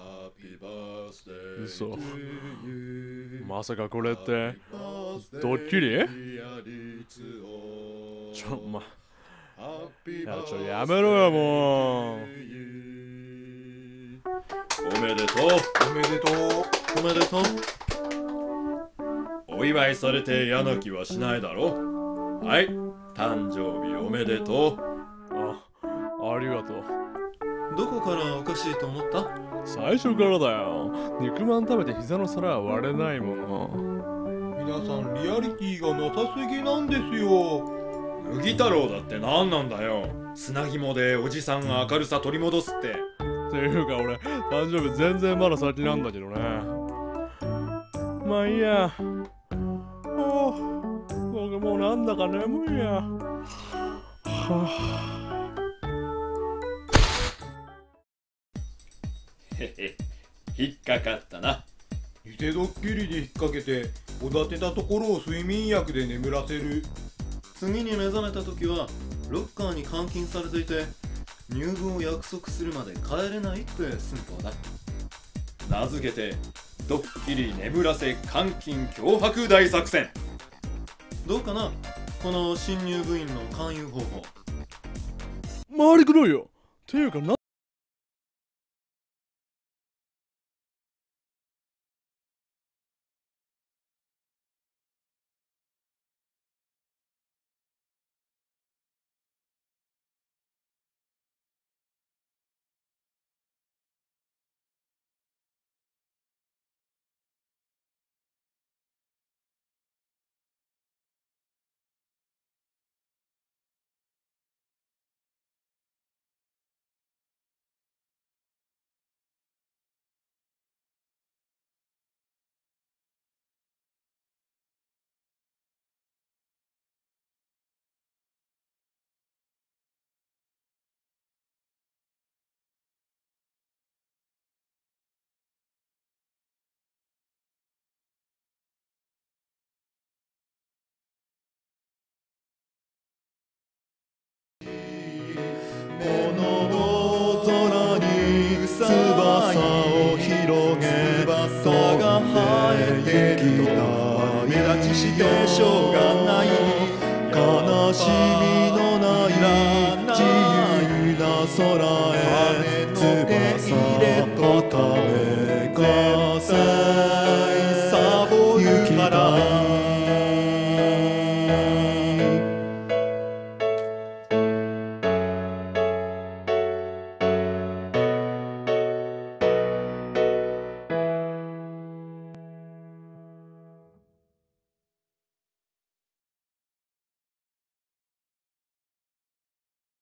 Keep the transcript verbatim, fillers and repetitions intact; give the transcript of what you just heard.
嘘。まさかこれってドッキリ？ちょ、ま、いや、ちょ、やめろよ、もう。 おめでとう。 おめでとう。 おめでとう。お祝いされて嫌な気はしないだろ。はい、誕生日おめでとう。 あ、ありがとう。 どこからおかしいと思った？ 最初からだよ。肉まん食べて膝の皿は割れないもの。 皆さんリアリティがなさすぎなんですよ。 麦太郎だって何なんだよ。砂肝でおじさんが明るさ取り戻すって。 っていうか俺、誕生日全然まだ先なんだけどね。まあいいや。おう、僕もうなんだか眠いや。はへへ、引っかかったな。 偽ドッキリで引っ掛けておだてたところを睡眠薬で眠らせる。 次に目覚めた時はロッカーに監禁されていて、入部を約束するまで帰れないって寸法だ。名付けてドッキリ眠らせ監禁脅迫大作戦。どうかな、この新入部員の勧誘方法。 回りくどいよ。ていうかな。 この大空に翼を広げ、翼が生えてきた。目立ちしてしょうがない、悲しみのない自由な空へ翼